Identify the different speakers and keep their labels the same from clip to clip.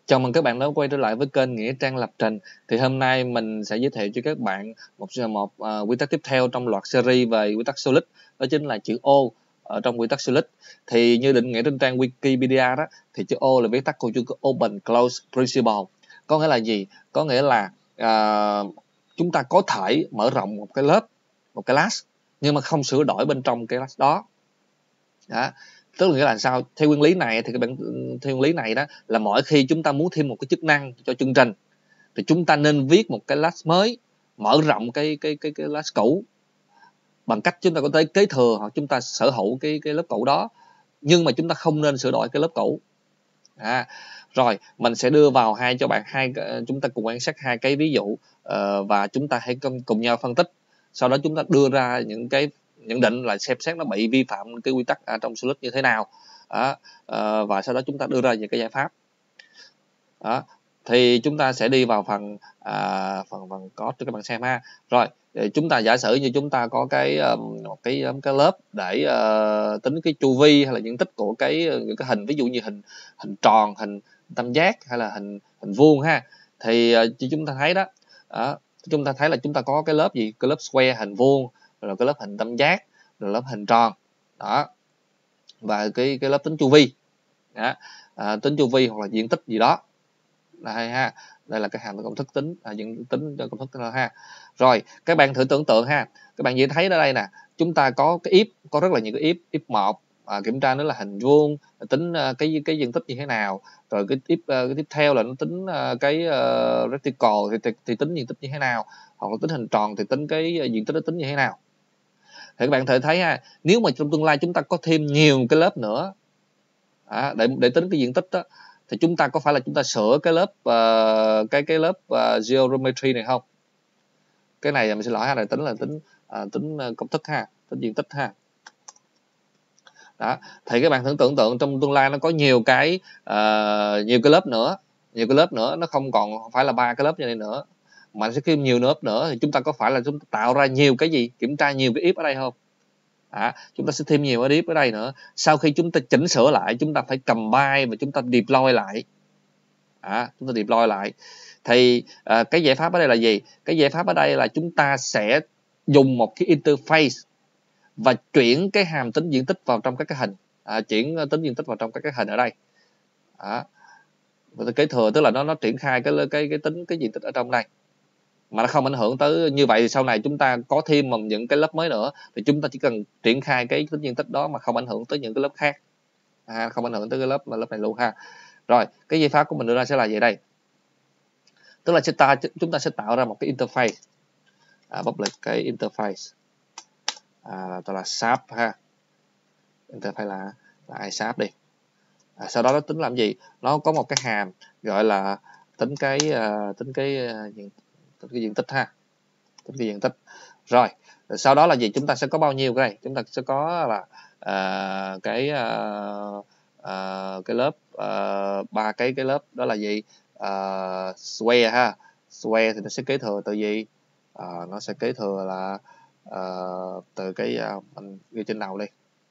Speaker 1: Chào mừng các bạn đã quay trở lại với kênh Nghĩa Trang Lập Trình. Thì hôm nay mình sẽ giới thiệu cho các bạn một quy tắc tiếp theo trong loạt series về quy tắc Solid, đó chính là chữ O ở trong quy tắc Solid. Thì như định nghĩa trên trang Wikipedia đó, thì chữ O là viết tắt của chữ Open Close Principle. Có nghĩa là gì? Có nghĩa là chúng ta có thể mở rộng một cái lớp, một cái class, nhưng mà không sửa đổi bên trong cái class đó. Tức là nghĩa là sao? Theo nguyên lý này thì theo nguyên lý này đó là mỗi khi chúng ta muốn thêm một cái chức năng cho chương trình thì chúng ta nên viết một cái class mới, mở rộng cái class cũ bằng cách chúng ta có thể kế thừa hoặc chúng ta sở hữu cái lớp cũ đó, nhưng mà chúng ta không nên sửa đổi cái lớp cũ. Rồi mình sẽ đưa vào cho bạn chúng ta cùng quan sát hai cái ví dụ, và chúng ta hãy cùng nhau phân tích, sau đó chúng ta đưa ra những cái nhận định là xem xét nó bị vi phạm cái quy tắc trong Solid như thế nào, và sau đó chúng ta đưa ra những cái giải pháp. Thì chúng ta sẽ đi vào phần code cho các bạn xem ha. Rồi chúng ta giả sử như chúng ta có một cái lớp để tính cái chu vi hay là diện tích của những cái hình, ví dụ như hình tròn, hình tam giác hay là hình vuông ha. Thì chúng ta thấy đó, chúng ta thấy là chúng ta có cái lớp gì, cái lớp square hình vuông, rồi cái lớp hình tam giác, rồi lớp hình tròn đó, và cái lớp tính chu vi đó, tính chu vi hoặc là diện tích gì đó đây ha. Đây là cái hàm công thức tính tính cho công thức đó ha. Rồi các bạn thử tưởng tượng ha, các bạn dễ thấy ở đây nè, chúng ta có cái if, có rất là nhiều cái if 1 kiểm tra nữa là hình vuông, tính cái diện tích như thế nào, rồi cái tiếp theo là nó tính cái reticle thì tính diện tích như thế nào, hoặc là tính hình tròn thì tính cái diện tích nó tính như thế nào. Thì các bạn thể thấy ha, nếu mà trong tương lai chúng ta có thêm nhiều cái lớp nữa để tính cái diện tích đó, thì chúng ta có phải là chúng ta sửa cái lớp cái lớp geometry này không? Cái này mình xin lỗi ha, này tính công thức ha, tính diện tích ha. Đó, thì các bạn thử tưởng tượng trong tương lai nó có nhiều cái lớp nữa, nó không còn phải là 3 cái lớp như này nữa, mà nó sẽ thêm nhiều lớp nữa, thì chúng ta có phải là chúng ta tạo ra nhiều cái gì, kiểm tra nhiều cái if ở đây không? Chúng ta sẽ thêm nhiều if ở đây nữa. Sau khi chúng ta chỉnh sửa lại, chúng ta phải combine và chúng ta deploy lại. Chúng ta deploy lại thì cái giải pháp ở đây là gì? Cái giải pháp ở đây là chúng ta sẽ dùng một cái interface và chuyển cái hàm tính diện tích vào trong các cái hình, chuyển tính diện tích vào trong các cái hình ở đây. Và kế thừa tức là nó triển khai cái tính cái diện tích ở trong đây, mà nó không ảnh hưởng tới. Như vậy thì sau này chúng ta có thêm những cái lớp mới nữa thì chúng ta chỉ cần triển khai cái tính diện tích đó mà không ảnh hưởng tới những cái lớp khác, không ảnh hưởng tới cái lớp này luôn ha. Rồi cái giải pháp của mình đưa ra sẽ là gì đây? Tức là chúng ta sẽ tạo ra một cái interface, public cái interface gọi là SAP ha. Interface là iSAP đi. Sau đó nó tính làm gì? Nó có một cái hàm gọi là tính cái diện tích ha, tính cái diện tích. Rồi sau đó là gì? Chúng ta sẽ có bao nhiêu cái này? Chúng ta sẽ có là cái lớp ba cái lớp đó là gì? Square ha. Square thì nó sẽ kế thừa từ gì? Nó sẽ kế thừa là từ mình ghi trên đầu đi.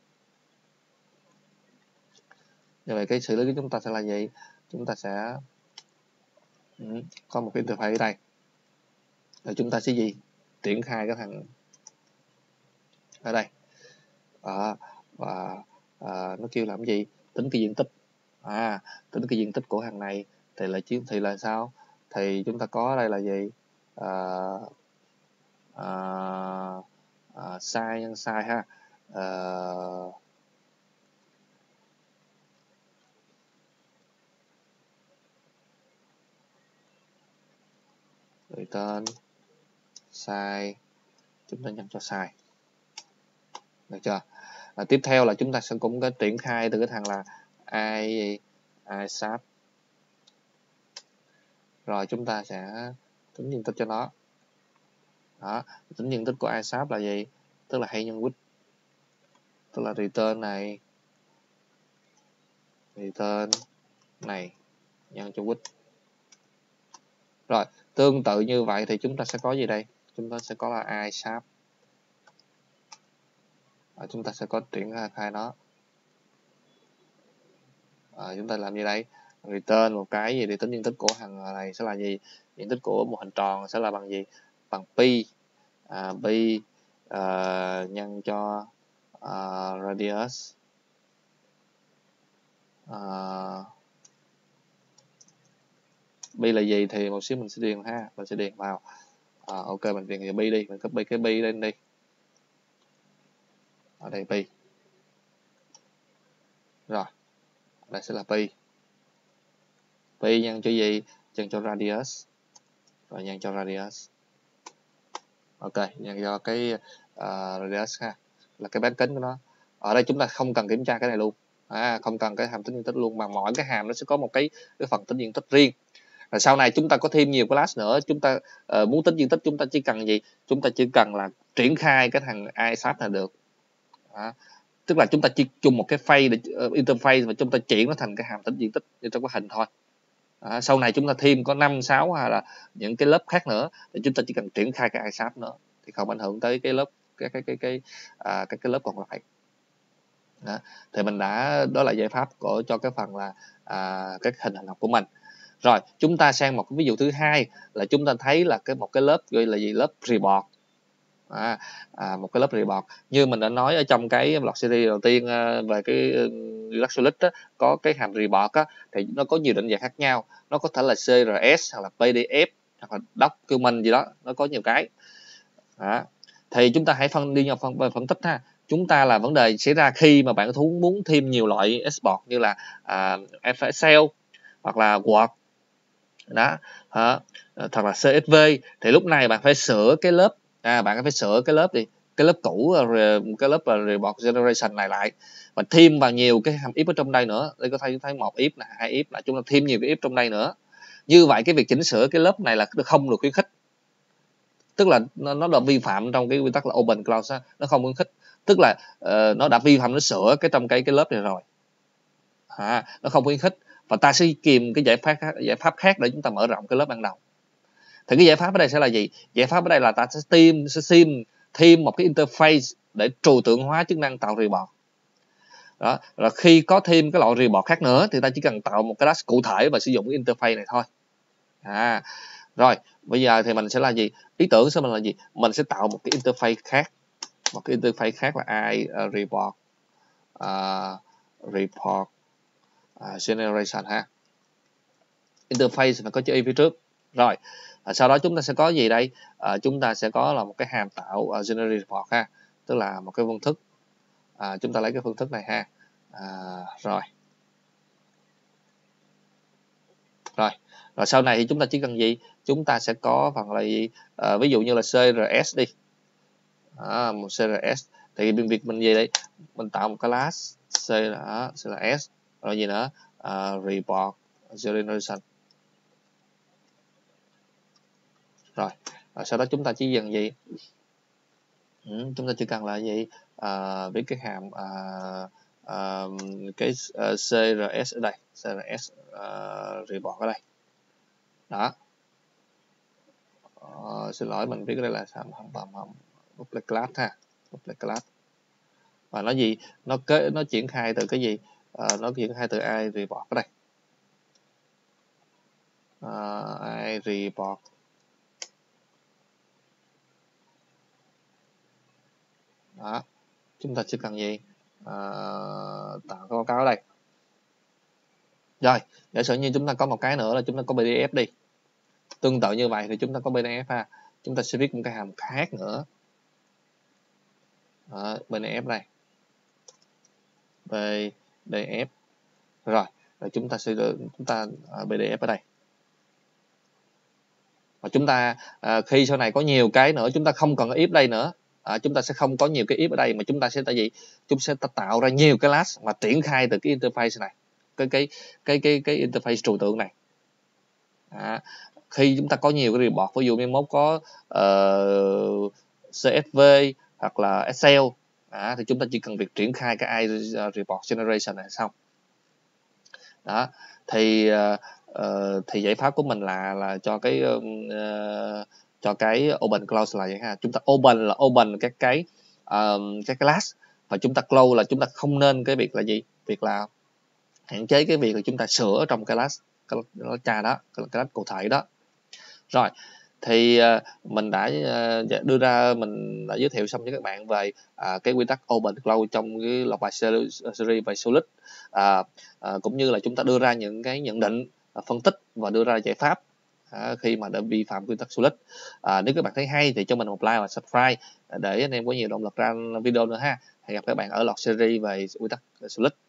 Speaker 1: Như vậy cái xử lý của chúng ta sẽ là gì? Chúng ta sẽ có một cái interface ở đây, rồi chúng ta sẽ gì? Triển khai cái thằng ở đây, và nó kêu làm gì? Tính cái diện tích. Tính cái diện tích của hàng này thì là sao? Thì chúng ta có ở đây là gì? Size nhân size ha. Return size, chúng ta nhập cho size, được chưa? Tiếp theo là chúng ta sẽ cũng có triển khai từ cái thằng là iSAP. Rồi chúng ta sẽ tính diện tích cho nó. Tính diện tích của iSAP là gì? Tức là hay nhân width, tức là return này nhân cho width. Rồi tương tự như vậy thì chúng ta sẽ có gì đây? Chúng ta sẽ có là iSAP. Chúng ta sẽ có triển khai nó. Chúng ta làm gì đây? return một cái gì để tính diện tích của hàng này sẽ là gì, diện tích của một hình tròn sẽ là bằng gì, bằng pi pi nhân cho radius pi là gì thì một xíu mình sẽ điền ha, mình sẽ điền vào ok, mình điền cái pi đi, mình copy cái pi lên đi, ở đây pi, rồi đây sẽ là pi nhân cho gì, nhân cho radius, rồi nhân cho radius, ok, nhân cho cái radius ha, là cái bán kính của nó. Ở đây chúng ta không cần kiểm tra cái này luôn, không cần cái hàm tính diện tích luôn, mà mỗi cái hàm nó sẽ có một cái phần tính diện tích riêng. Rồi sau này chúng ta có thêm nhiều class nữa, chúng ta muốn tính diện tích chúng ta chỉ cần gì, chúng ta chỉ cần là triển khai cái thằng isap là được. Tức là chúng ta chỉ dùng một cái phase để interface mà chúng ta chuyển nó thành cái hàm tính diện tích như trong cái hình thôi. Sau này chúng ta thêm có 5, 6 hay là những cái lớp khác nữa thì chúng ta chỉ cần triển khai cái isap nữa thì không ảnh hưởng tới cái lớp cái lớp còn lại. Thì mình đã, đó là giải pháp cho cái phần là cái hình học của mình. Rồi chúng ta sang một cái ví dụ thứ hai là chúng ta thấy là một cái lớp gọi là gì, lớp report. Một cái lớp report như mình đã nói ở trong cái blog series đầu tiên về cái Redux Solid có cái hàm report thì nó có nhiều định dạng khác nhau, nó có thể là CRS hoặc là PDF hoặc là document gì đó, nó có nhiều cái. Thì chúng ta hãy đi vào phân tích ha. Chúng ta là vấn đề xảy ra khi mà bạn muốn thêm nhiều loại export như là Excel hoặc là Word đó, thật là CSV, thì lúc này bạn phải sửa cái lớp bạn phải sửa cái lớp đi, cái lớp cũ, cái lớp report generation này lại và thêm vào nhiều cái hàm if ở trong đây nữa. Đây có thấy một if là 2 if là chúng ta thêm nhiều cái if trong đây nữa. Như vậy cái việc chỉnh sửa cái lớp này là không được khuyến khích, tức là nó đã vi phạm trong cái quy tắc là open clause, nó không khuyến khích, tức là nó đã vi phạm, nó sửa cái trong cái lớp này rồi, nó không khuyến khích, và ta sẽ tìm cái giải pháp khác để chúng ta mở rộng cái lớp ban đầu. Thì cái giải pháp ở đây sẽ là gì? Giải pháp ở đây là ta sẽ thêm một cái interface để trừu tượng hóa chức năng tạo report. Đó, là khi có thêm cái loại report khác nữa thì ta chỉ cần tạo một cái class cụ thể và sử dụng cái interface này thôi. Rồi bây giờ thì mình sẽ là gì? Ý tưởng của mình là gì? Mình sẽ tạo một cái interface khác, một cái interface khác là report generation ha. Interface phải có chữ y phía trước. Rồi sau đó chúng ta sẽ có gì đây? Chúng ta sẽ có là một cái hàm tạo generate report ha, tức là một cái phương thức. Chúng ta lấy cái phương thức này ha. Rồi sau này thì chúng ta chỉ cần gì? Chúng ta sẽ có phần là gì? Ví dụ như là CRS đi, một CRS thì việc mình gì đây? Mình tạo một cái class CRS rồi gì nữa, report generation. Rồi sau đó chúng ta chỉ dần gì, chúng ta chỉ cần là gì, với cái hàm cái CRS ở đây, CRS report ở đây đó. Xin lỗi, mình viết cái đây là hàm public class ha, public class, và nó gì, nó triển khai từ cái gì, nó triển khai từ i report ở đây, i report. Đó, chúng ta chỉ cần gì, tạo báo cáo ở đây. Rồi giả sử như chúng ta có một cái nữa là chúng ta có PDF đi, tương tự như vậy thì chúng ta có PDF ha, chúng ta sẽ viết một cái hàm khác nữa, PDF đây, PDF. Rồi chúng ta sẽ PDF ở đây, và chúng ta khi sau này có nhiều cái nữa chúng ta không cần if đây nữa, chúng ta sẽ không có nhiều cái if ở đây mà chúng ta sẽ chúng sẽ tạo ra nhiều cái class mà triển khai từ cái interface này, cái interface trừu tượng này. Khi chúng ta có nhiều cái report, ví dụ như mốt có CSV hoặc là Excel, thì chúng ta chỉ cần việc triển khai cái report generation này xong. Đó thì giải pháp của mình là cho cái open close là vậy ha. Chúng ta open cái class, và chúng ta close là chúng ta không nên cái việc là gì, việc là hạn chế cái việc là chúng ta sửa trong cái class cha đó, cái class cụ thể đó. Rồi thì mình đã mình đã giới thiệu xong với các bạn về cái quy tắc open close trong cái loạt bài series về Solid, cũng như là chúng ta đưa ra những cái nhận định, phân tích và đưa ra giải pháp khi mà đã vi phạm quy tắc Solid. Nếu các bạn thấy hay thì cho mình một like và subscribe để anh em có nhiều động lực ra video nữa ha. Hẹn gặp các bạn ở loạt series về quy tắc Solid.